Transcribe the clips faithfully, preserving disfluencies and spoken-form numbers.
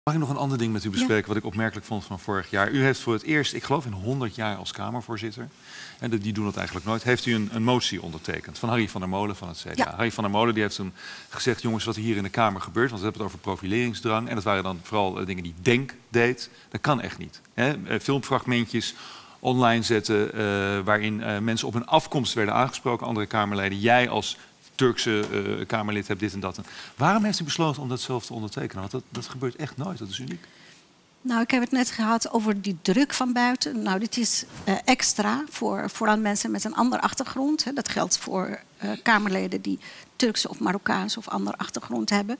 Mag ik nog een ander ding met u bespreken, Ja. wat ik opmerkelijk vond van vorig jaar? U heeft voor het eerst, ik geloof in honderd jaar als Kamervoorzitter, en die doen dat eigenlijk nooit, heeft u een, een motie ondertekend van Harry van der Molen van het C D A. Ja. Harry van der Molen die heeft toen gezegd, jongens, wat hier in de Kamer gebeurt, want we hebben het over profileringsdrang, en dat waren dan vooral uh, dingen die Denk deed, dat kan echt niet. Hè? Uh, filmfragmentjes online zetten, uh, waarin uh, mensen op hun afkomst werden aangesproken, andere Kamerleden, jij als Turkse uh, Kamerlid hebt dit en dat. Waarom heeft u besloten om dat zelf te ondertekenen? Want dat, dat gebeurt echt nooit, dat is uniek. Nou, ik heb het net gehad over die druk van buiten. Nou, dit is uh, extra voor vooral mensen met een andere achtergrond. Hè. Dat geldt voor uh, Kamerleden die Turkse of Marokkaanse of andere achtergrond hebben.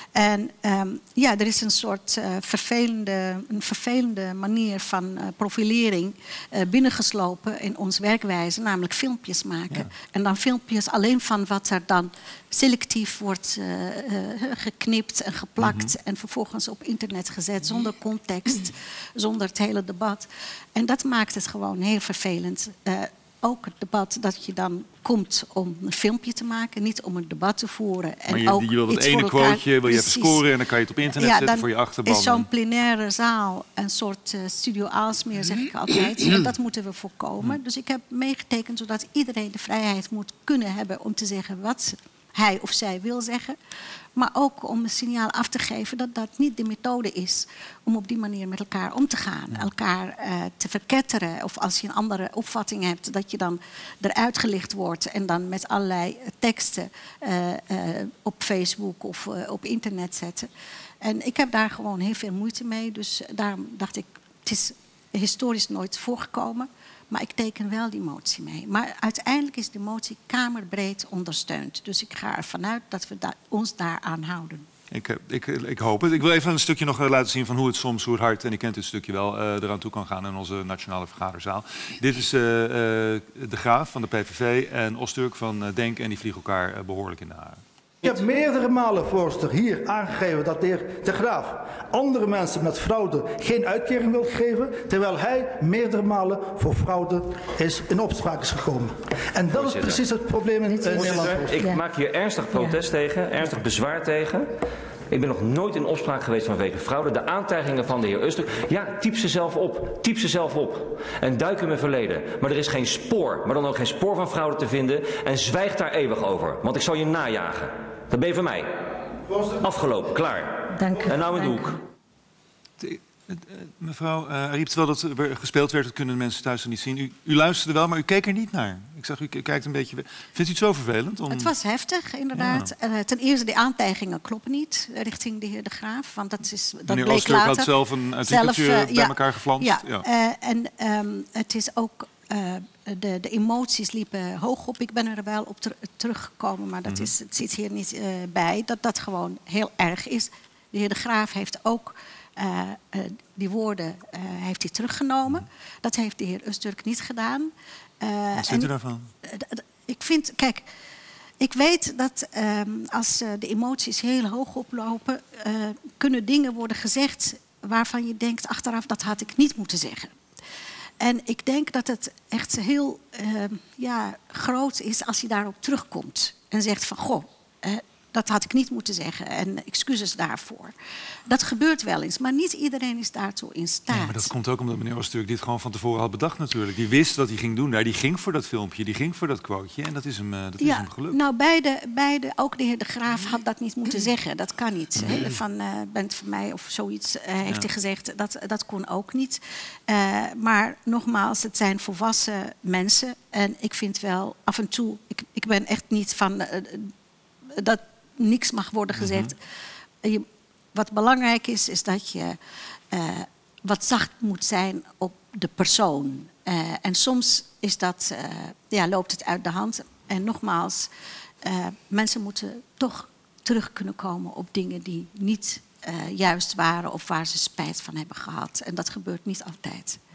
En um, ja, er is een soort uh, vervelende, een vervelende manier van uh, profilering uh, binnengeslopen in ons werkwijze, namelijk filmpjes maken. Ja. En dan filmpjes alleen van wat er dan selectief wordt uh, uh, geknipt en geplakt mm-hmm. en vervolgens op internet gezet zonder context, zonder het hele debat. En dat maakt het gewoon heel vervelend. Uh, Ook het debat dat je dan komt om een filmpje te maken, niet om een debat te voeren. En maar je, ook je wil dat iets ene voor elkaar, quoteje, wil je even scoren en dan kan je het op internet ja, zetten voor je achterban. Is zo'n plenaire zaal een soort uh, studio Aalsmeer, zeg ik altijd. En dat moeten we voorkomen. Dus ik heb meegetekend zodat iedereen de vrijheid moet kunnen hebben om te zeggen wat hij of zij wil zeggen. Maar ook om een signaal af te geven dat dat niet de methode is om op die manier met elkaar om te gaan. Ja. Elkaar uh, te verketteren. Of als je een andere opvatting hebt, dat je dan eruit gelicht wordt en dan met allerlei teksten uh, uh, op Facebook of uh, op internet zetten. En ik heb daar gewoon heel veel moeite mee. Dus daarom dacht ik, het is historisch nooit voorgekomen. Maar ik teken wel die motie mee. Maar uiteindelijk is de motie kamerbreed ondersteund. Dus ik ga ervan uit dat we da- ons daaraan houden. Ik, ik, ik hoop het. Ik wil even een stukje nog laten zien van hoe het soms, hoe het hard, en ik ken dit stukje wel, uh, eraan toe kan gaan in onze nationale vergaderzaal. Dit is uh, uh, de Graaf van de P V V en Ozturk van uh, Denk en die vliegen elkaar uh, behoorlijk in de haren. Ik heb meerdere malen, voorzitter, hier aangegeven dat de heer De Graaf andere mensen met fraude geen uitkering wil geven, terwijl hij meerdere malen voor fraude is in opspraak is gekomen. En dat is precies het probleem in uh, Nederland. Ik maak hier ernstig protest tegen, ernstig bezwaar tegen. Ik ben nog nooit in opspraak geweest vanwege fraude. De aantijgingen van de heer Ozturk, ja, typ ze zelf op. Typ ze zelf op. En duik in mijn verleden. Maar er is geen spoor, maar dan ook geen spoor van fraude te vinden. En zwijg daar eeuwig over. Want ik zal je najagen. Dat ben je van mij. Afgelopen, klaar. Dank u. En nou in de hoek. Mevrouw uh, Ariep, terwijl dat gespeeld werd, dat kunnen de mensen thuis niet zien. U, u luisterde wel, maar u keek er niet naar. Ik zag, u kijkt een beetje... Vindt u het zo vervelend? Om... Het was heftig, inderdaad. Ja. Uh, ten eerste, de aantijgingen kloppen niet uh, richting de heer De Graaf. Want dat is, dat Meneer bleek Ozturk later. had zelf een artikeltje zelf, uh, bij ja, elkaar geflanst. Ja, ja. Uh, en um, het is ook... Uh, de, de emoties liepen hoog op. Ik ben er wel op ter, teruggekomen, maar dat is, het zit hier niet uh, bij. Dat dat gewoon heel erg is. De heer De Graaf heeft ook uh, uh, die woorden uh, heeft hij teruggenomen. Dat heeft de heer Ozturk niet gedaan. Uh, Wat vindt u daarvan? Uh, ik vind, kijk, ik weet dat um, als uh, de emoties heel hoog oplopen, uh, kunnen dingen worden gezegd waarvan je denkt achteraf, dat had ik niet moeten zeggen. En ik denk dat het echt heel uh, ja, groot is als je daarop terugkomt. En zegt van, goh, uh, dat had ik niet moeten zeggen. En excuses daarvoor. Dat gebeurt wel eens. Maar niet iedereen is daartoe in staat. Ja, maar dat komt ook omdat meneer Ozturk dit gewoon van tevoren had bedacht natuurlijk. Die wist wat hij ging doen daar. Die ging voor dat filmpje. Die ging voor dat quoteje. En dat is hem, uh, dat ja, is hem gelukt. Nou, beide, beide, ook de heer De Graaf had dat niet moeten zeggen. Dat kan niet. Nee. He, van, uh, bent van mij of zoiets uh, heeft ja. hij gezegd. Dat, dat kon ook niet. Uh, maar nogmaals, het zijn volwassen mensen. En ik vind wel af en toe... Ik, ik ben echt niet van... Uh, dat niks mag worden gezegd. Mm-hmm. Je, wat belangrijk is, is dat je uh, wat zacht moet zijn op de persoon. Uh, en soms is dat, uh, ja, loopt het uit de hand. En nogmaals, uh, mensen moeten toch terug kunnen komen op dingen die niet uh, juist waren of waar ze spijt van hebben gehad. En dat gebeurt niet altijd.